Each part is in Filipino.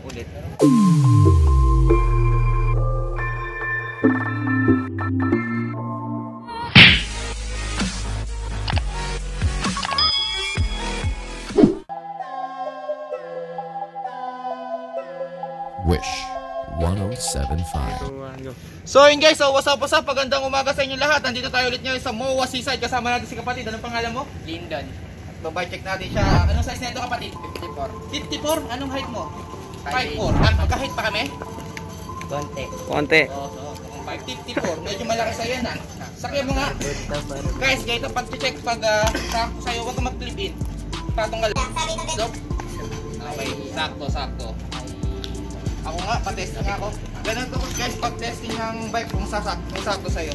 Kulit. Wish 1075. So yun guys, so what's up? Pagandang umaga sa inyo lahat. Nandito tayo ulit ngayon sa MOA Seaside. Kasama natin si kapatid. Anong pangalan mo? Lindon. Babay check natin siya. Anong size nito kapatid? 54. 54? Anong height mo? 5'4". 5'4". Magka-height pa kami? Konti. Oo. 5'54". Medyo malaki sa'yo yan. Sakyan mo nga. Guys, ganito pag-check pag sakto sa'yo, huwag ka mag-clip in. Patunggal. Dok. Okay, sakto. Ako nga, pa-testing ako. Ganun to guys, pag-testing ng bike kung sakto sa'yo.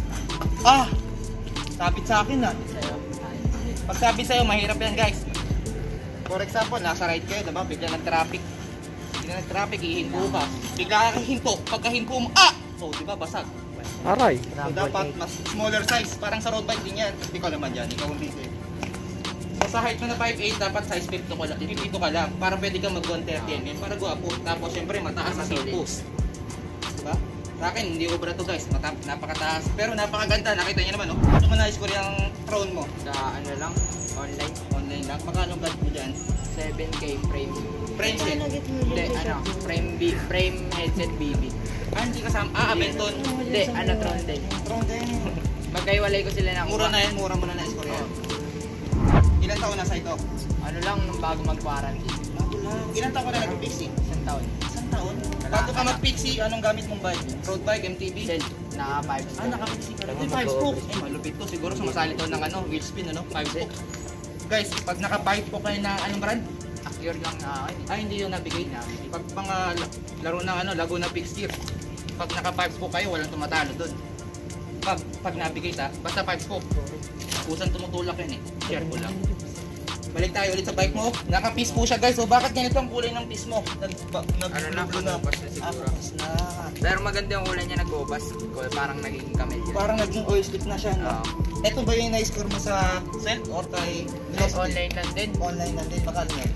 Sabit sa akin Pag sabit sa'yo, mahirap yan guys. For example, nasa ride kayo, diba? Bigla nag-traffic, ihinto ka. Bigla kang hinto, pagkahinto mo, so diba, basag. Aray. So dapat mas smaller size, parang sa road bike din yan. Hindi ko naman yan, ikaw hindi ko. So sa height mo na 5'8", dapat size 52 ka lang. Para pwede kang mag-130 mm, para guwapo. Tapos syempre mataas na seatpost. Diba? Sa akin, hindi obra to guys, napakataas. Pero napakaganda, nakita niyo naman Ano mo na-score yung crown mo? Sa ano lang, Online lang. Magkano gad mo dyan? 7K frame. Frame set? Hindi, frame headset BB. Hindi kasama. Abenton. Hindi, Trondel. Crown din. Magkaiwalay ko sila ng Mura na yan, mura mo na na-score yan. Ilan taon na sa ito? ano lang, nung bago mag-quarantine. Ilan taon ka na nag-pixie? Isang taon. Isang taon? Bago ka mag-pixie, anong gamit mong bike? Road bike, MTB? Shell, naka 5 Naka-pixie ka rin. 5 spoke. Malupit to. Siguro sumasali to ng wheel spin, 5 spoke. Guys, pag naka-5 spoke kayo na anong brand? Acure lang na Hindi yung nabigay na. Pag mga laro ng Laguna Fixed Gear, pag naka-5 spoke kayo, walang tumatalo doon. Pag nabigay basta 5 spoke. Kusan tumutulak yan Share ko lang. Balik tayo ulit sa bike mo. Naka-piece po siya guys. So bakit ganito ang kulay ng piece mo? Nag-ubas na siguro. Na. Pero maganda yung kulay niya, nag-ubas. Parang naging kamel yun. Parang naging oil slick na siya, Ito ba yung na-score mo sa self or kay Velocity? Online lang din. Online lang din. Makano yan?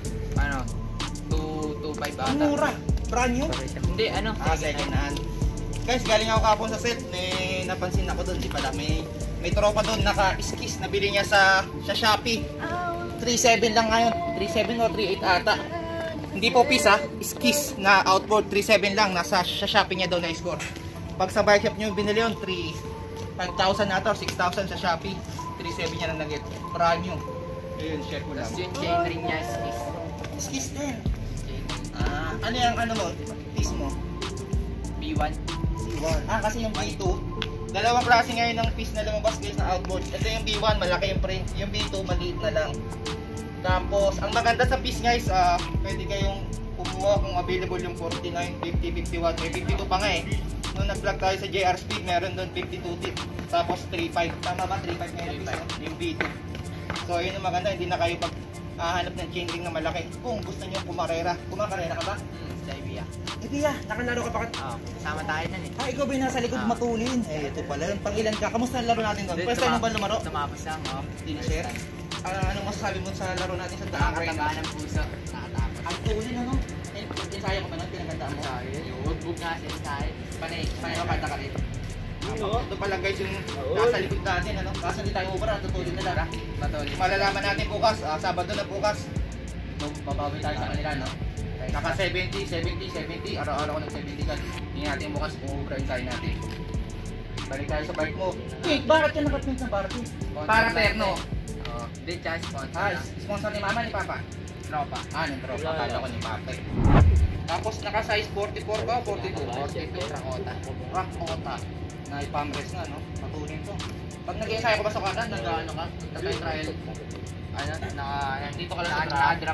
2.5 ata. Mura. Brand new? Hindi, Second hand. Guys, galing ako kapon sa set. May napansin ako doon. Di pala, may tropa doon. Naka-skis. Nabili niya sa Shopee. 3.7 lang ngayon. 3.7 o 3.8 ata. Hindi po piece skis na outboard. 3.7 lang. Nasa Shopee niya daw na-score. Pag sa bike shop niyo binili yun, 5,000 ata or 6,000 sa Shopee. 3.7 niya na nag-get. Brand new. Ayun, share ko lang. Tapos yung chainring niya, Skis din. Ano yung piece mo? B1. Kasi yung B2, dalawang klase ngayon ng piece na lumabas guys na outboard. Ito yung B1, malaki yung print. Yung B2, maliit na lang. Tapos, ang maganda sa piece guys, pwede kayong kumuha kung available yung 49, 50, 51. May 52 pa nga Nung nag-vlog tayo sa JR Speed, meron doon 52 tip. Tapos 3.5. Tama ba? 3.5 ngayon yung B2. So, yun yung maganda. Hindi na kayo hanap ng chainring na malaki. Kung gusto nyo kumakarera ka ba? Sa Ibiya. Ibiya, nakalaro ka pa Kasama tayo nun ikaw ba yung nasa likod matulin? Ito pala yun. Pang ilan ka? Kamusta ang laro natin doon? First time mo ba lumaro? Tumapos lang, Hindi na share? Anong masasabi mo sa laro natin sa Daang Rain? Nakakataba ng puso. Nakatapos. Ang tulin Insaya ko ba nun? Pinagandaan mo? Yung woodbook nga siya. Panay ka kanta ka rin. Ito pala guys yung nasa likod natin. Kaso hindi tayo ubara. Tutulin na lang. Malalaman natin bukas. Sabado na bukas. Babawi tayo sa kanila. Naka 70. Araw-araw ko ng 70 guys. Hindi natin bukas kung ubarain tayo natin. Balik tayo sa bike mo. Bakit ka nakaprint ng Barbie? Para terno. Hindi, siya sponsor. Sponsor ni mama, ni papa? Tropa. Ng tropa. Kala ko ni papa. Tapos naka size 44 ba o 42? 42, Rakota. Na ipamrest na, Matulin to. Pag nag-iisaya ko ba sa kanan, nag-ano ka? Nag-trial. Dito ka lang sa naka-drop.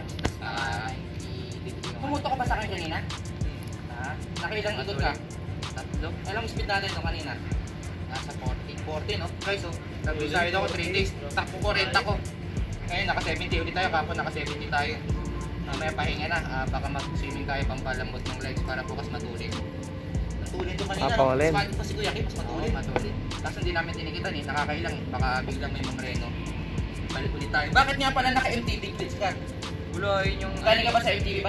Pumuto ka ba sa akin kanina? Nakailang ikot ka? Tatlo. Alam speed natin kanina? Nasa 40. Guys, nag-decide ako 3 days. Takbo ko, renta ko. Ngayon, naka 70 ulit tayo. Kapon, naka 70 tayo. May pahinga na. Baka mag-swimming tayo pang palambot ng legs para bukas matulin. Matulin to kanina. Papawalin. Mas pa si Kuya Kim, mas matulin. Tapos hindi namin tinikitan nakakailang. Baka biglang may mamreno. Balik ulit tayo. Bakit nga pala naka-MTB plates ka? Yun yung... Galing ka ba sa MTB bike?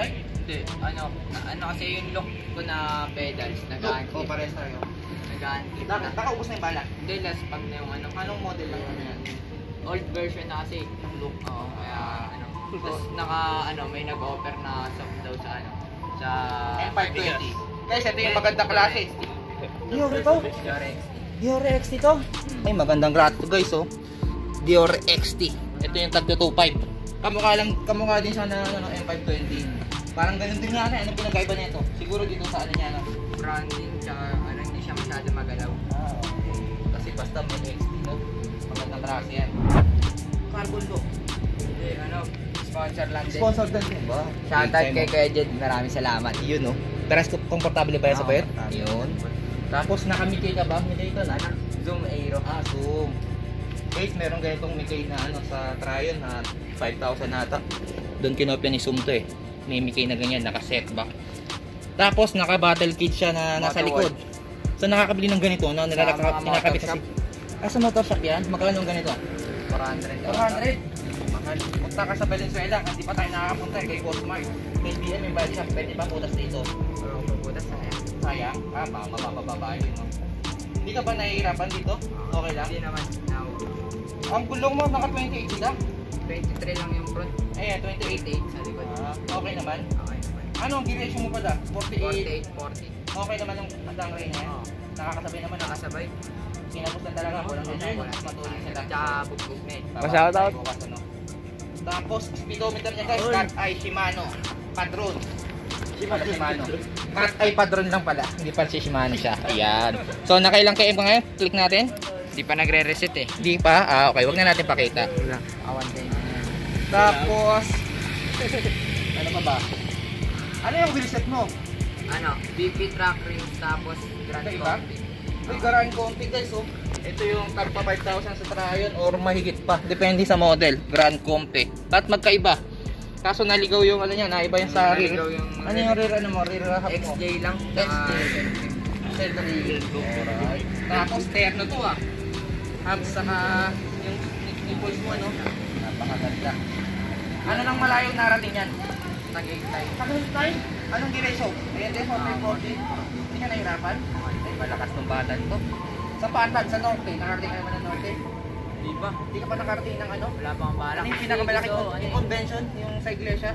Hindi, ano kasi yung look ko na pedals, Look, pares tayo. nag-anti Nakaubos na yung bala. Hindi, last pag na yung Anong model lang ano yan? old version na kasi yung look. Oo, kaya tapos may nag-offer na soft daw sa sa M520. Guys, ito yung magandang klase. Dior ito? Dior XT. Dior XT to? Ay, magandang klase to guys, oh. Dior XT. Ito yung tag 225. Kamukha din siya na M520. Parang ganun din nga ano pinagkaiba nito? Siguro dito sa ano niya, Branding, tsaka hindi siya masyado magalaw. Okay. Kasi basta may XT, no? Magandang klase yan. Carbon look. Hindi, sponsor lang din. Sponsor din ba? Shoutout kay Kuya Jed, maraming salamat. Yun, no? Pero komportable ba yan sa pet? komportable. Yun. Tapos nakamikay ka ba? Mikay ito na? Zoom Aero. Zoom. Guys, meron ganitong Mikay na sa Tryon na 5,000 nata. Doon kinopya ni Zoom to eh. May Mikay na ganyan, naka-set back. Tapos naka-battle kit siya na nasa likod. So nakakabili ng ganito, no? Kinakabit sa sa motor shop yan? Magkano yung ganito? 400. 400. Mahal. Punta ka sa Valenzuela, hindi pa tayo nakakapunta kay Boss Mark. Kay BM yung bike shop, pwede ba putas dito? Pero puputas sayang. Sayang? Mabababa yun, no? Hindi ka ba nahihirapan dito? Okay lang? Hindi naman. Now, Ang gulong mo, naka 28 lang. 23 lang yung front. Ayan, 28. 8 sa likod. Okay naman. Okay naman. Ano ang gear ratio mo pala? 48. 48, 40. Okay naman yung lang rin yan. Oo. Nakakasabay naman. Nakasabay. Sinapos na talaga. Walang design. Walang Matuloy sila. Tsaka bugbog na eh. Pa-shoutout. Tapos, speedometer niya guys. Cat ay Shimano. Padron. Shimano. Cat ay Padron lang pala. Hindi pa si Shimano siya. Ayan. So, nakailang km ka ngayon? Click natin. Hindi pa nagre-reset eh. Hindi pa? Okay. Wag na natin pakita. Awan kayo na yan. Tapos, ano pa ba? Ano yung wheelset mo? BP track rims tapos Grand Iba? Combi. May Grand Combi guys, oh. Ito yung tagpa 5,000 sa Tryon or mahigit pa. Depende sa model. Grand Combi. At magkaiba. Kaso naligaw yung ano niya, naiba yung sa rear. Naligaw yung Ano yung rear ano mo? Rear half mo? XJ lang. XJ. Cedric. Alright. Tapos terno to ah. Hubs saka yung nipples mo ano. Napakaganda. Ano nang malayo narating yan? Tagaytay. Tagaytay? Anong gireso? Ayan din, 40. Hindi ka nahirapan? Ay, malakas tong batan to. Sa Patan, sa Norte. Nakarating ka naman ng Norte? Di ba? Hindi ka pa nakarating ng ano? Wala pa akong balak. Ano yung pinakamalaki yung convention? Yung sa iglesia?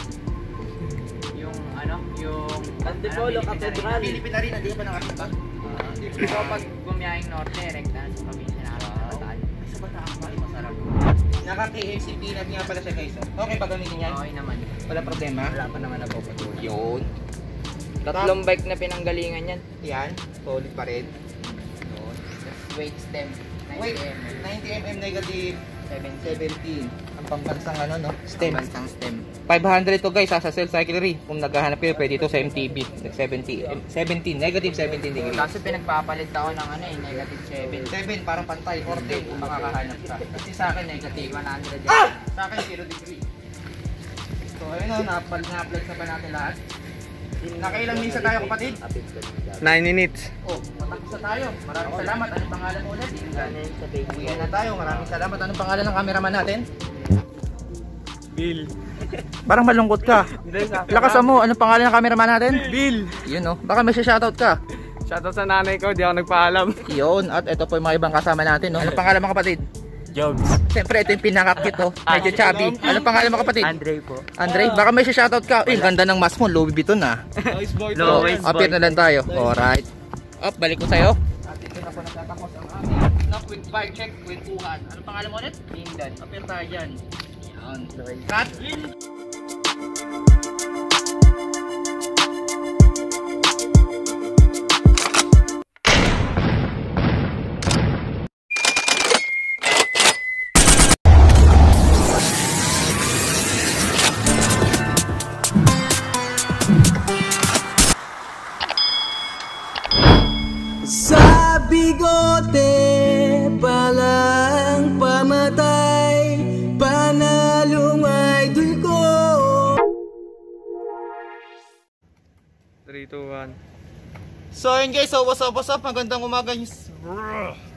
Yung yung Antipolo Cathedral. Philippine Arena, hindi ka pa nakarating ka? So pag bumiyahing norte, rekta sa probinsya namin sa Bataan. Ay, sa Bataan pa, masarap. Naka-KFC peanut nga pala siya guys. Okay ba gamitin yan? Okay naman. Wala problema? Wala pa naman napapatuloy. Yun. Tatlong bike na pinanggalingan yan. Yan, solid pa rin. Tapos weight stem. Wait, 90mm negative 17. Ang pambansang ano no? Stem. Bansang stem. 500 to guys sa Cell Cyclery. Kung naghahanap kayo, pwede ito sa MTB. 17, negative 17 degrees. Kaso pinagpapalit ako ng negative 7. 7 parang pantay, 40 kung makakahanap ka. Kasi sa akin negative. 100 Sa akin 0 degree. So ayun o, na-upload na ba natin lahat? Nakailang minsan tayo kapatid? 9 minutes. Oh, matapos na tayo. Maraming salamat. Anong pangalan mo ulit? Uwian na tayo. Maraming salamat. Anong pangalan ng cameraman natin? Bill. Parang malungkot ka. Lakasan mo. Anong pangalan ng cameraman natin? Bill. Yun oh. Baka may shoutout ka. Shoutout sa nanay ko, di ako nagpaalam. Yun. At ito po yung mga ibang kasama natin. No? Anong pangalan mga kapatid? Jobs. Siyempre, ito yung pinaka-cute oh. Medyo chubby. Anong pangalan mga kapatid? Andre po. Andre, baka may shoutout ka. Uy, ganda ng mask mo. Louis Vuitton ah. Lois boy. So, appear na lang tayo. Alright. Up, balik ko sa'yo. At ito na po nagtatapos ang aming quick fire check, kwentuhan. Anong pangalan mo ulit? Lindan. Appear tayo dyan. Yan. Cut. Sa bigote palang pamatay, panalong idol ko. 3, 2, 1. So yun guys, so what's up? Magandang umaga.